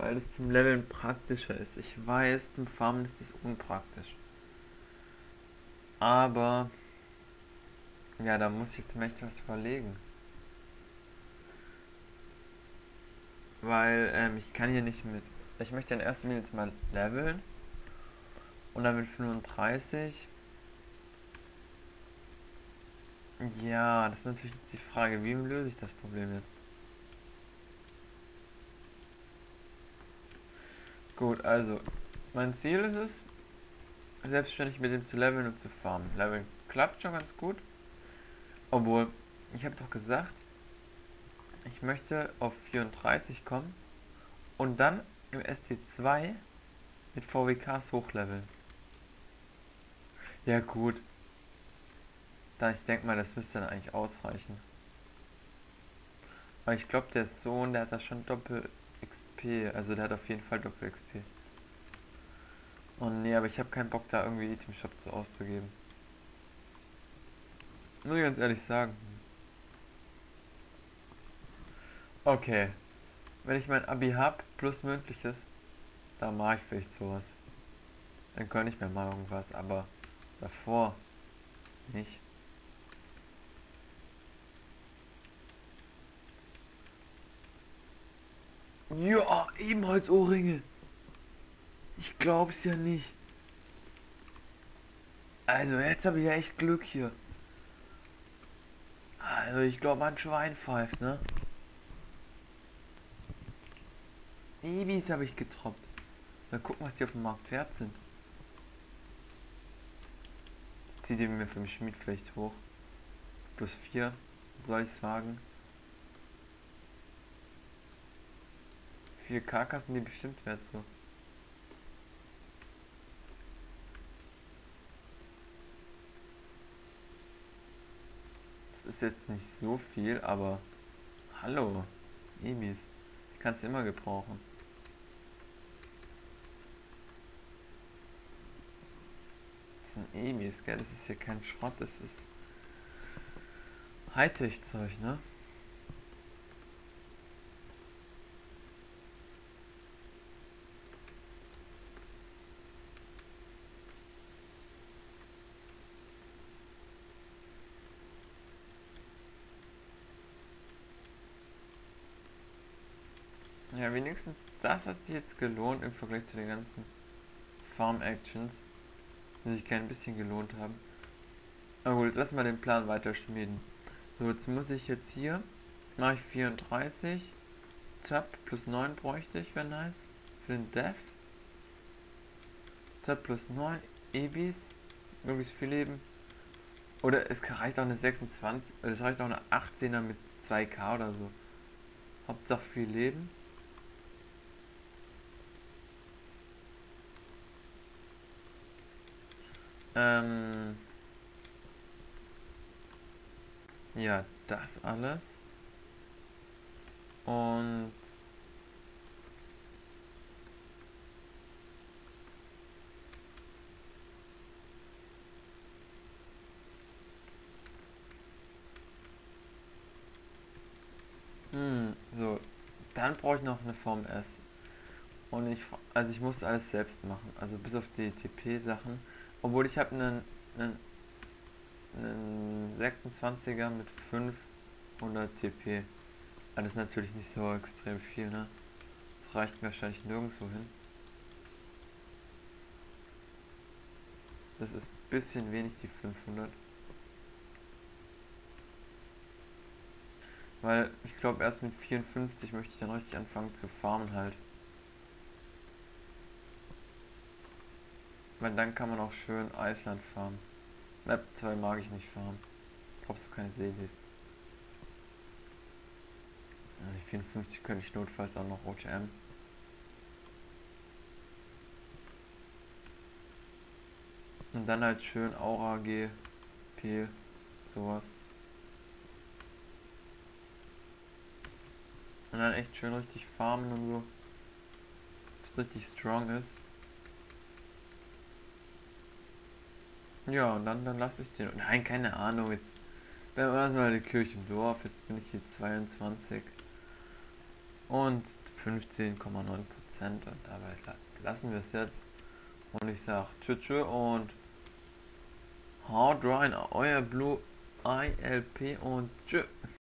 weil es zum Leveln praktischer ist. Ich weiß, zum Farmen ist es unpraktisch. Aber, ja, da muss ich jetzt echt was überlegen. Weil, ich kann hier nicht mit... Ich möchte in erster Linie jetzt mal leveln. Und dann mit 35. Ja, das ist natürlich jetzt die Frage, wie löse ich das Problem jetzt? Gut, also, mein Ziel ist es, selbstständig mit dem zu leveln und zu farmen. Leveln klappt schon ganz gut. Obwohl, ich habe doch gesagt, ich möchte auf 34 kommen und dann im SC2 mit VWKs hochleveln. Ja gut, da ich denke mal, das müsste dann eigentlich ausreichen. Aber ich glaube, der Sohn, der hat da schon Doppel XP, also der hat auf jeden Fall Doppel XP. Oh nee, aber ich habe keinen Bock da irgendwie Item Shop zu auszugeben. Muss ich ganz ehrlich sagen. Okay, wenn ich mein Abi hab, plus mündliches, dann mache ich vielleicht sowas. Dann gönne ich mir mal irgendwas, aber davor nicht. Ja, Ebenholz-Ohrringe. Ich glaub's ja nicht. Also jetzt habe ich ja echt Glück hier. Also ich glaube, mein Schwein pfeift, ne? Ibis habe ich getroppt. Mal gucken, was die auf dem Markt wert sind. Zieh die mir vom Schmied vielleicht hoch. Plus 4. Soll ich's wagen? 4 K sind die bestimmt wert so. Das ist jetzt nicht so viel, aber... Hallo, Ibis. Die kannst du immer gebrauchen. Das sind Ibis, gell? Das ist hier kein Schrott, das ist Hightech-Zeug, ne? Ja, wenigstens das hat sich jetzt gelohnt im Vergleich zu den ganzen Farm-Actions, die sich kein bisschen gelohnt haben. Aber gut, lass mal den Plan weiter schmieden. So, jetzt muss ich jetzt hier, mache ich 34, Tab plus 9 bräuchte ich, wäre nice, für den Deft. Tab plus 9, Ebis, möglichst viel Leben. Oder es reicht auch eine 26, es reicht auch eine 18er mit 2K oder so. Hauptsache viel Leben. Ähm, ja, das alles. Und so, dann brauche ich noch eine Form S. Und also ich muss alles selbst machen, also bis auf die TP-Sachen. Obwohl ich habe einen 26er mit 500 TP. Aber das ist natürlich nicht so extrem viel, ne? Das reicht mir wahrscheinlich nirgendwo hin. Das ist ein bisschen wenig, die 500. Weil ich glaube erst mit 54 möchte ich dann richtig anfangen zu farmen halt. Weil dann kann man auch schön Eisland farmen. Map 2 mag ich nicht farmen. Brauchst du keine Seelis. Die 54 könnte ich notfalls auch noch OTM. Und dann halt schön Aura G, P, sowas. Und dann echt schön richtig farmen und so. Bis richtig strong ist. Ja, und dann lasse ich den. Nein, keine Ahnung, jetzt. Wenn wir mal die Kirche im Dorf, jetzt bin ich hier 22. Und 15,9%. und dabei lassen wir es jetzt. Und ich sag tschüss und haut rein, euer Blue ILP und tschüss.